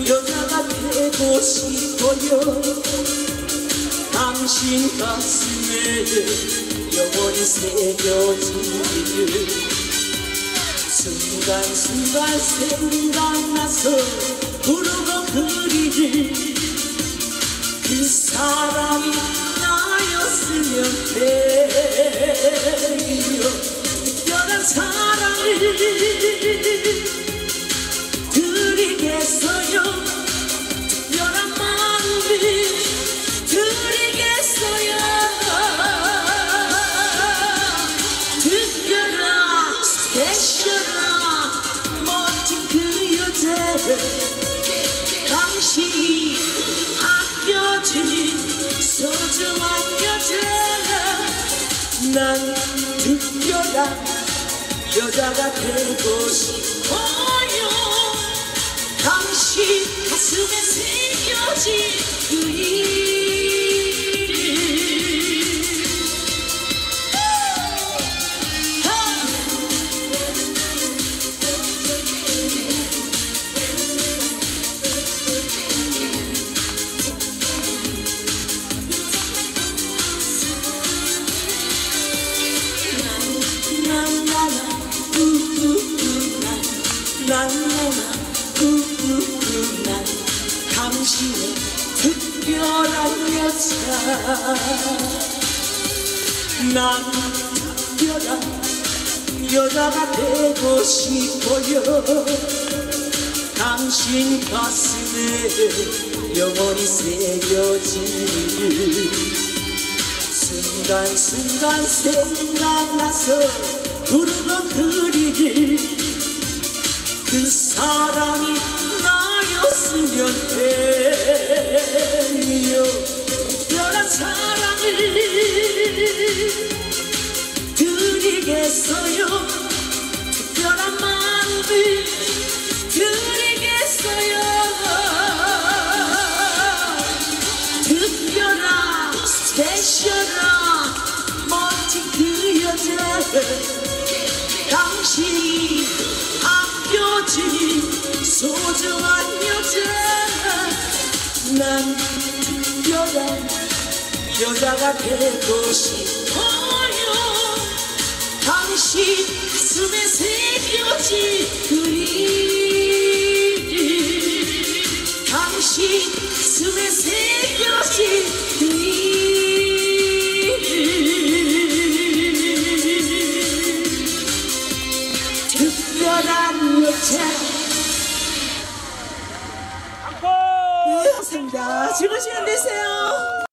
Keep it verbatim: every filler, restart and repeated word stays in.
여자가 되고 싶어요. 당신 가슴에 영원히 새겨질 순간순간 생각나서 부르고 그리는 그 사람이 나였으면 해요. 특별한 사랑을 드리겠어요. 특별한 마음을 드리겠어요. 특별한 스페셜한 멋진 그 여자를 당신이 아껴준 소중한 여자. 난 특별한 여자가 되고 싶어요. 당신 가슴에 새겨진 그 이름. 나나나 우우우 난 당신의 특별한 여자. 난 특별한 여자가 되고 싶어요. 당신 가슴에 영원히 새겨질 순간순간 생각나서 부르고 그리길 그 사랑이 나였으면 해요. 특별한 사랑을 드리겠어요. 특별한 마음을 드리겠어요. 특별한 스페셜한 멋진 그 여자. 당신이 아껴진 소중한 여자. 난 특별한 여자가 되고 싶어요. 당신 가슴에 새겨진 그 이름. 당신 가슴에 새겨진 그 이름. 특별한 여자. 네, 감사합니다. 즐거운 시간 되세요.